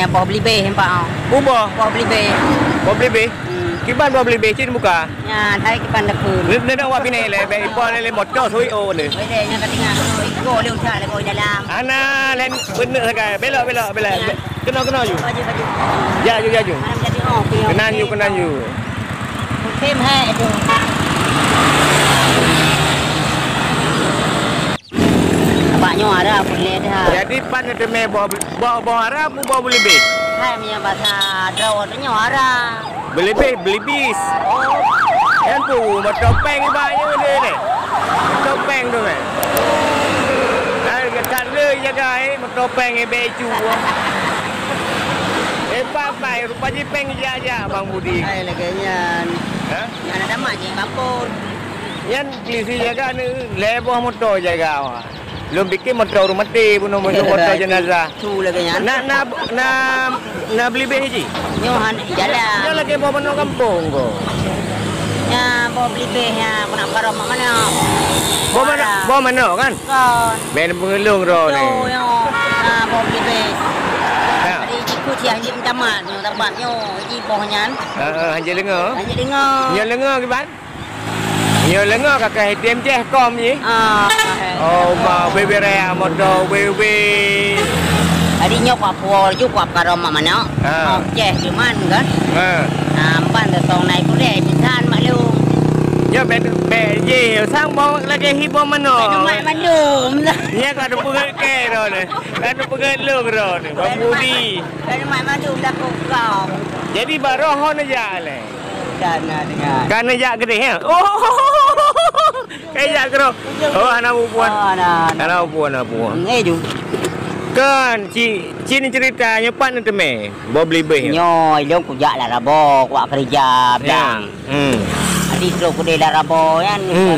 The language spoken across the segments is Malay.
bawa beli be hempa. Ubah. Bawa beli be. Bawa beli be. Kiban bawa beli be cin buka. Ya, thai kiban dak pun. Nên qua bên này là về qua lên một chỗ thôi ô này. Bây giờ nha katinga go liu cha le go dalam. Ana lên bên nữa cái bela. Kenal you. Baju. Ya you. Mana jadi oh. Kenal you. Thêm hai itu. Bapaknya ada boleh dah. Jadi pan ada me bawa harap bawa beli be. Hai punya bahasa Jawa tu nyara. Beli bis. Yang tu topeng banyak dia ni. Topeng tu kan. Kat le jaga topeng beju. Papai rupanya peng aja Bang Budi. Hai laganya. Ha? Yang ada mak je bapun. Yan polisi jaga ni leboh motor jaga. Belum bikin motor rumah mati pun motor jenazah. Tu laganya. Nak beli be ji. Nyohan jalan. Dia lagi bawa mana kampung ko. Ya, bawa beli be ya, nak karo mak mana. Bawa mana kan? Kon. Ben pengelung ro ni. Tu yo. Bawa beli be. Tadi cikgu siang ni tamat, tamatnya ji bohnya. Hanya dengar. Hanya dengar. Nhờ lenga ke ban? Nhờ lenga kakak ATM je kom ni. Oh, ma bebere motor bebe. Tadi nyok apa juk apa karo mak mana? Je cuman kan. Ban tu tong naik ku deh pisan mak lu. Ya be je sang bau lagi hibo mana? Mak mandum lah. Ya ka ada pegat ke ro ni. Ada pegat lu ro ni. Bang Budi. Mak mandum dah kau. Jadi barohon aja le. Kana dengar. Kan aja gede ya. Oh. Kayak kero. Oh, anak puan. Anak puan. Ju. Kan cini cerita nyepan nanti me. Bawa beli be. Nyoy long ku jak lah rabo, ku kerja bang. Adi tu ku de lah rabo kan.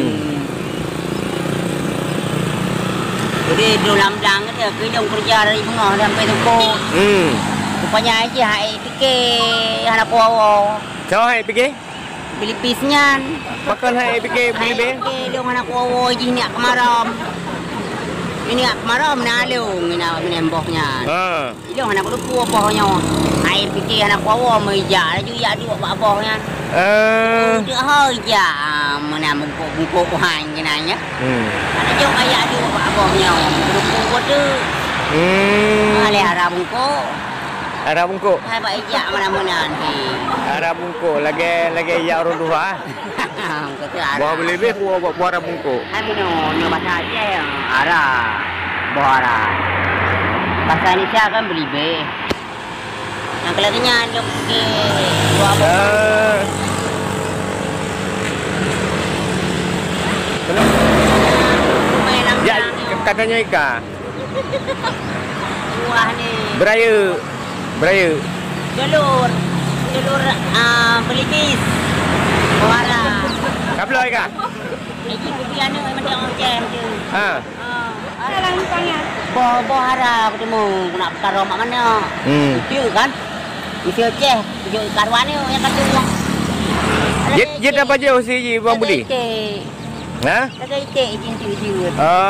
Jadi dalam dang dia ke long kerja dari bunga sampai tu. Rupanya aja hai fikir anak kuawo. Sao hai fikir? Beli pisnya. Makan hai fikir beli be. Dia anak kuawo je ni kemaram. Ini kemaram na lu mina emboknya. Dia anak kudu kuawo bohnya. Hai fikir anak kuawo meja ju ya di bak bohnya. Dia hai ja mana bungkuk hang kenanya. Ada jo ayah di bak bohnya. Kudu kuawo tu. Ale harap bungkuk. Ada bungkuk. Hai pak ijak mana-mana ni. Ada bungkuk lagi ya orang dua. Bawa beli be bawa ada bungkuk. Hai mino bahasa aja yang ara. Bohara. Bahasa Indonesia kan beli be. Yang kelakinya dia pergi dua bungkuk. Ya katanya Ika. Buah ni. Beraya. Jalur beli bis. Bohara. Kaplo Ika. Ini kupian ni macam orang ceh tu. Ada langkahnya. Bohara ketemu nak karo mak mana. Itu kan. Isi ceh tujuh karuan ni yang kata uang. Jet apa jauh si Bang Budi? Ha? Lagi cek izin.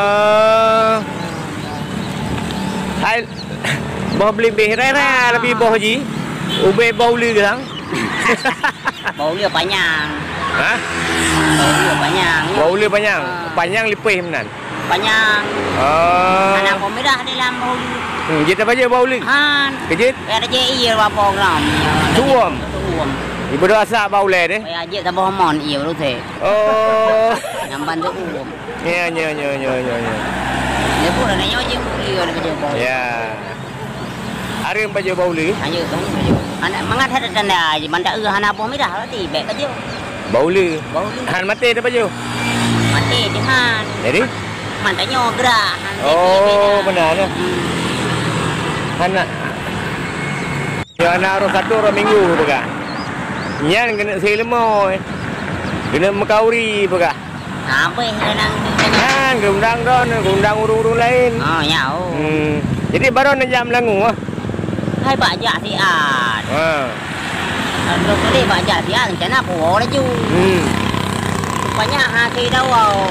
Hai bawa beli be rera lebih bawa ji. Ube bau li gang. Bau dia panjang. Ha? Bau li panjang. Panjang lipih menan. Panjang. Anak kau merah dalam bau li. Jet apa je bau li? Han. Kejit? Ada je iya apa gram. Tuam. Ibu dah asak bau le deh. Ya je tak bawa mon iya baru tu. Oh. Nampan tu uam. Ya. Dia pun ada nyawa je beli ada kerja bau. Ya. Ada yang baju bau li? Hanya tu baju. Anak mangat ada tanda je mandak anak bau merah berarti baik baju. Bau li. Han mati dah baju. Mati di han. Jadi? Mantaknya gerak. Oh, benar ya. Anak. Ya anak orang satu orang minggu bega. Nyan kena silemo. Kena mekauri bega. Apa yang Kan gundang don, gundang urung-urung lain. Oh, ya. Jadi baru nak jam langu ah. Hai bajak siat. Kalau boleh bajak siat macam mana aku orang ju. banyak hati dah.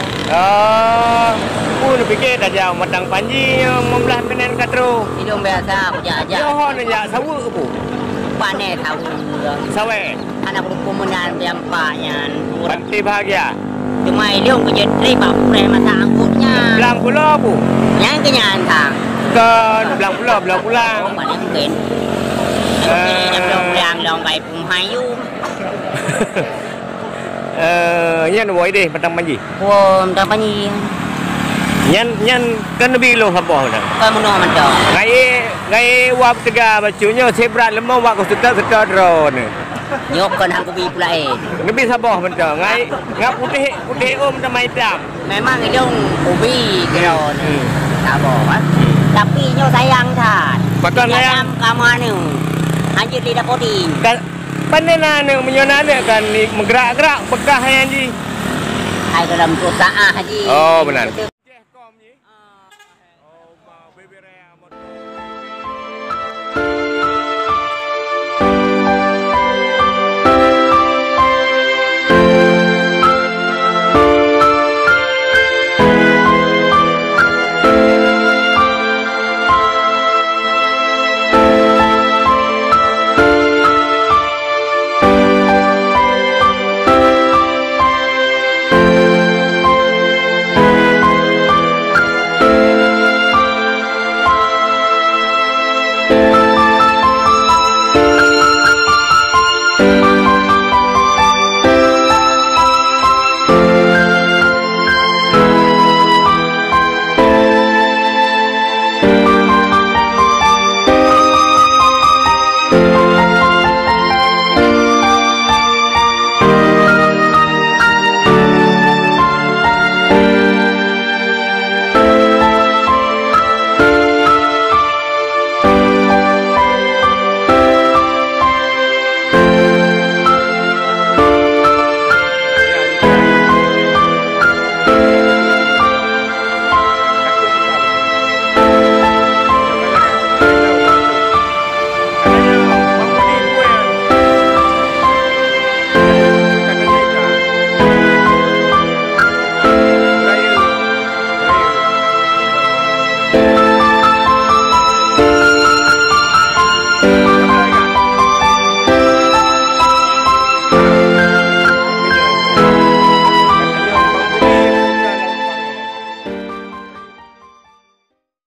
Pun fikir dah jauh matang panji membelah menen katro. Hidung biasa aku jaja. Johor ni ya sawu ke bu? Panen tahu. Sawe. Anak berkomunan biampaknya. Panti bahagia. Cuma hidung kerja tri pak pulih masa angkutnya. Belang pulau bu? Yang kenyantang. Kan belang pulang. Oh, paling mungkin. Mungkin belang long baik pumhayu. Nhân buổi đi mà tăng bao gì? Wow, tăng bao nhiêu? Nhân kan lebih lo apa dah? Kau mana macam? Ngai wap tiga bacunya sebrat lemah wak kau suka drone. Nyok kan aku bi pula Lebih sabah macam ngai putih macam hitam. Memang hidung ubi drone. Sabah. Tapi nyo sayang tak. Betul sayang. Kamu anu. Anjir lidah podi. Panena ni menyona ni kan menggerak-gerak bekah yang di. Hai dalam kota haji. Oh benar.